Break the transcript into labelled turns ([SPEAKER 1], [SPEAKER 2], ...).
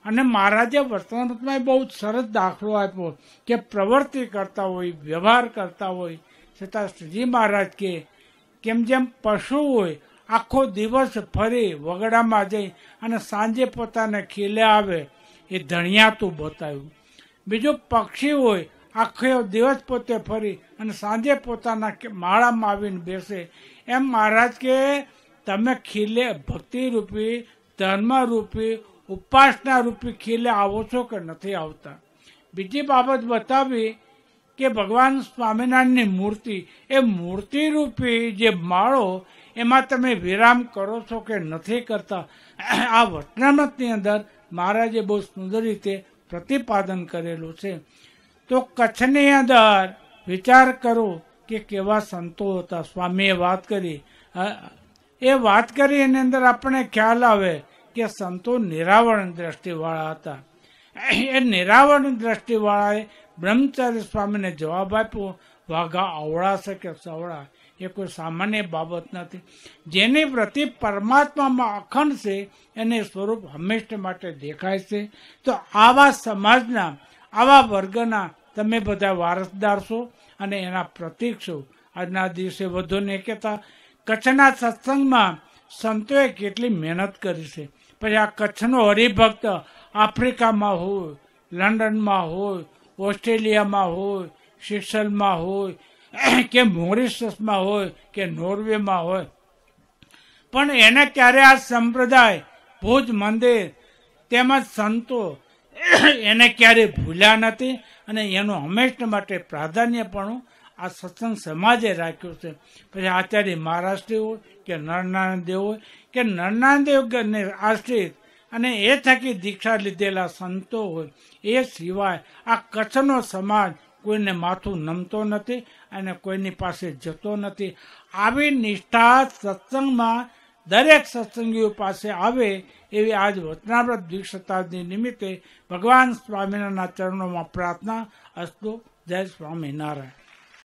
[SPEAKER 1] અને મહારાજે વર્તમાનમાં બહુ સરસ દાખલો આપ્યો કે પ્રવૃત્તિ કરતા હોય, વ્યવહાર કરતા હોય, છતાં શ્રીજી મહારાજ કે કેમ જેમ પશુ હોય આખો દિવસ ફરી વગડામાં જઈ અને સાંજે પોતાને ખીલે આવે, એ ધણિયાતું બતાવ્યું. બીજું પક્ષી હોય આખો દિવસ પોતે ફરી અને સાંજે પોતાના માળામાં આવીને બેસે. એમ મહારાજ કે તમે ખીલે ભક્તિરૂપી, ધર્મરૂપી, ઉપાસના રૂપી ખીલે આવો છો કે નથી આવતા. બીજી બાબત બતાવી કે ભગવાન સ્વામિનારાયણની મૂર્તિ, એ મૂર્તિરૂપી જે માળો એમાં તમે વિરામ કરો છો કે નથી કરતા. આ વચનામૃતની અંદર મહારાજે બહુ સુંદર રીતે પ્રતિપાદન કરેલું છે. તો કચ્છની અંદર વિચાર કરો કે કેવા સંતો હતા. સ્વામીએ વાત કરી, એ વાત કરી એની અંદર આપણે ખ્યાલ આવે કે સંતો નિરાવરણ દ્રષ્ટિવાળા હતા. એ નિરાવરણ દ્રષ્ટિવાળાએ બ્રહ્મચારી સ્વામીને જવાબ આપ્યો, વાઘા અવળા છે કે સવળા, એ કોઈ સામાન્ય બાબત નથી. જેની પ્રતિ પરમાત્મામાં અખંડ છે એને સ્વરૂપ હંમેશા માટે દેખાય છે. તો આવા સમાજના, આવા વર્ગના તમે બધા વારસદાર છો અને એના પ્રતીક છો. આજના દિવસે વધુ ને કહેતા કચ્છના સત્સંગમાં સંતોએ કેટલી મહેનત કરી છે. પછી આ કચ્છનો હરિભક્ત આફ્રિકામાં હોય, લંડનમાં હોય, ઓસ્ટ્રેલિયામાં હોય, સિશલમાં હોય કે મોરિશસમાં હોય કે નોર્વેમાં હોય, પણ એને ક્યારે આ સંપ્રદાય, ભુજ મંદિર તેમજ સંતો એને ક્યારે ભૂલ્યા નથી અને એનું હંમેશા માટે પ્રાધાન્યપણું આ સત્સંગ સમાજે રાખ્યું છે. પછી આચાર્ય મહારાષ્ટ્રી હોય કે નરનારાયણ દેવ હોય કે નરનારાયણ દેવને આશ્રિત અને એ થકી દીક્ષા લીધેલા સંતો હોય, એ સિવાય આ કચ્છનો સમાજ કોઈને માથું નમતો નથી અને કોઈની પાસે જતો નથી. આવી નિષ્ઠા સત્સંગમાં દરેક સત્સંગીઓ પાસે આવે એવી આજ વચનામૃત દ્વિશતાબ્દી નિમિત્તે ભગવાન સ્વામિનારાયણના ચરણોમાં પ્રાર્થના. અસ્તુ. જય સ્વામિનારાયણ.